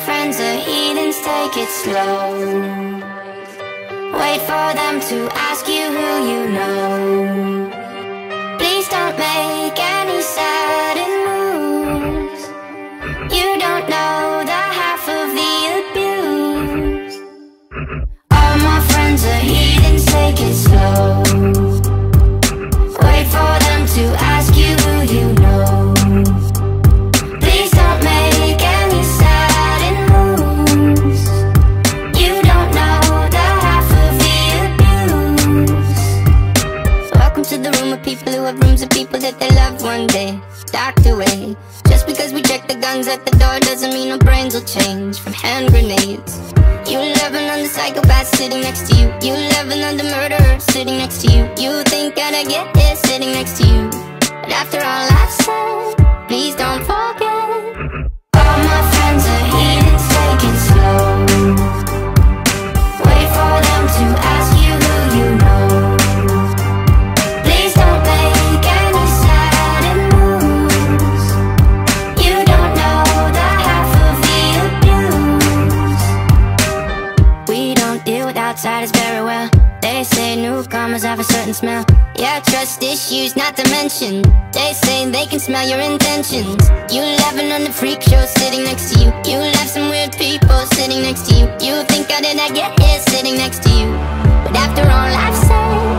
friends are heathens, take it slow. Wait for them to ask you who you know. Please don't make any sudden moves. You don't know the half of the abuse. All my friends are heathens, take it slow. Wait for them to ask you who you know. Please don't make any sudden moves. You don't know the half of the abuse. Welcome to the room of people who have rooms of people that they love one day docked away. Just because we check the guns at the door doesn't mean our brains will change from hand grenades. You love another psychopath sitting next to you. You love another murderer sitting next to you. You think I'd get here sitting next to you. But after all I've said, please don't forget. All my friends are heathens, take it slow. Wait for them to ask you who you know. Please don't make any sudden moves. You don't know the half of the abuse. We don't deal with outsiders very well. They say newcomers have a certain smell. Yeah, trust issues not to mention. They say they can smell your intentions. You laughing on the freak show sitting next to you. You love some weird people sitting next to you. You think how did I get here sitting next to you? But after all I've said,